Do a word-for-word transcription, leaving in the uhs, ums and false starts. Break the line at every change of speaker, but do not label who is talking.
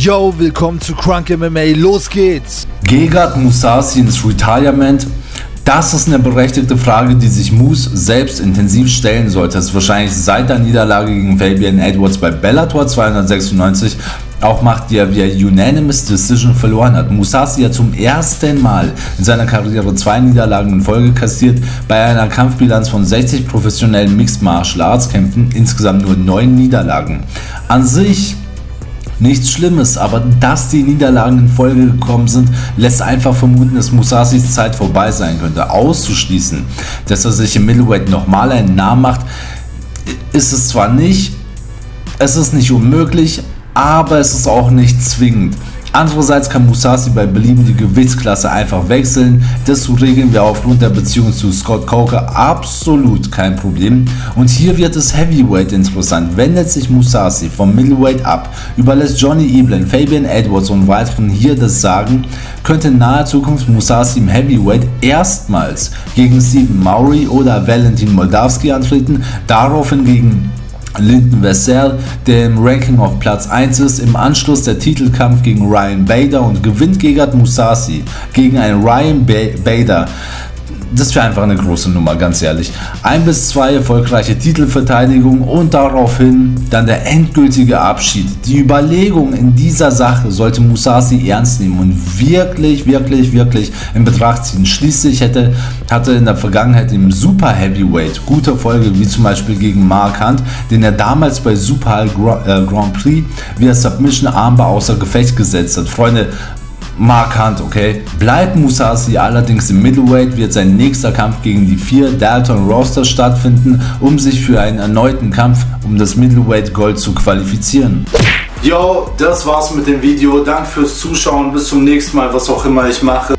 Yo, willkommen zu Crunk M M A, los geht's!
Gegard Mousasi ins Retirement? Das ist eine berechtigte Frage, die sich Moose selbst intensiv stellen sollte. Das ist wahrscheinlich seit der Niederlage gegen Fabian Edwards bei Bellator zweihundertsechsundneunzig auch macht, die er via Unanimous Decision verloren hat. Mousasi hat zum ersten Mal in seiner Karriere zwei Niederlagen in Folge kassiert, bei einer Kampfbilanz von sechzig professionellen Mixed Martial Arts Kämpfen, insgesamt nur neun Niederlagen. An sich nichts Schlimmes, aber dass die Niederlagen in Folge gekommen sind, lässt einfach vermuten, dass Mousasis Zeit vorbei sein könnte. Auszuschließen, dass er sich im Middleweight nochmal einen Namen macht, ist es zwar nicht, es ist nicht unmöglich, aber es ist auch nicht zwingend. Andererseits kann Mousasi bei Belieben die Gewichtsklasse einfach wechseln. Das regeln wir aufgrund der Beziehung zu Scott Coker absolut kein Problem. Und hier wird es Heavyweight interessant. Wendet sich Mousasi vom Middleweight ab, überlässt Johnny Eblen, Fabian Edwards und weiteren hier das Sagen, könnte in naher Zukunft Mousasi im Heavyweight erstmals gegen Stephen Mowry oder Valentin Moldavsky antreten, daraufhin gegen Lyndon Vassell, der im Ranking auf Platz eins ist, im Anschluss der Titelkampf gegen Ryan Bader und gewinnt Gegard Mousasi gegen einen Ryan Bader. Das wäre einfach eine große Nummer, ganz ehrlich. Ein bis zwei erfolgreiche Titelverteidigungen und daraufhin dann der endgültige Abschied. Die Überlegung in dieser Sache sollte Mousasi ernst nehmen und wirklich, wirklich, wirklich in Betracht ziehen. Schließlich hätte, hatte in der Vergangenheit im Super Heavyweight gute Erfolge, wie zum Beispiel gegen Mark Hunt, den er damals bei Super Grand Prix via Submission Armbar außer Gefecht gesetzt hat. Freunde, Mark Hunt, okay? Bleibt Mousasi allerdings im Middleweight, wird sein nächster Kampf gegen die vier Dalton Roster stattfinden, um sich für einen erneuten Kampf um das Middleweight Gold zu qualifizieren.
Yo, das war's mit dem Video. Danke fürs Zuschauen. Bis zum nächsten Mal, was auch immer ich mache.